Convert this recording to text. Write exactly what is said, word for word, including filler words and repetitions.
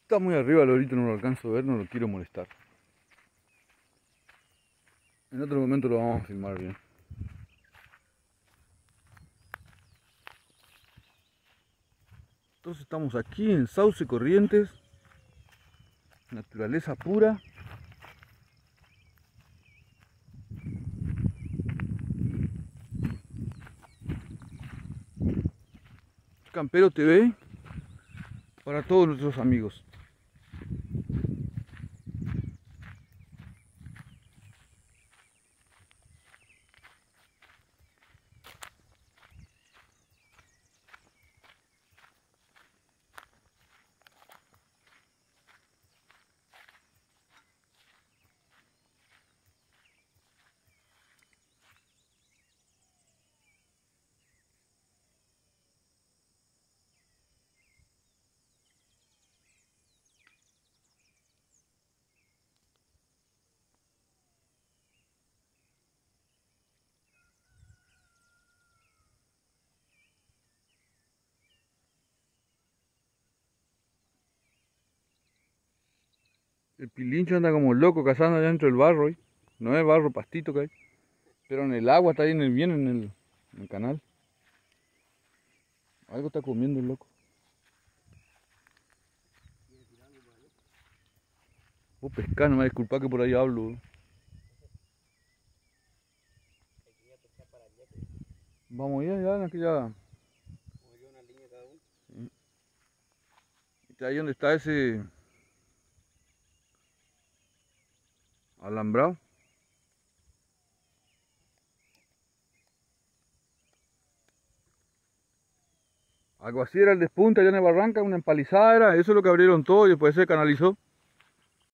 Está muy arriba el lorito, no lo alcanzo a ver, no lo quiero molestar. En otro momento lo vamos a filmar bien. Entonces estamos aquí en Sauce Corrientes, naturaleza pura. Campero T V para todos nuestros amigos. El pilincho anda como loco cazando allá dentro del barro. ¿eh? No es barro, pastito que hay. Pero en el agua está ahí en el, bien en el, en el canal. Algo está comiendo el loco. Vos pescar, no me disculpa que por ahí hablo. ¿eh? Vamos allá, ya en aquella. ¿Y ahí donde está ese alambrado? Algo así era el despunte allá en el barranca, una empalizada era, eso es lo que abrieron todo y después se canalizó.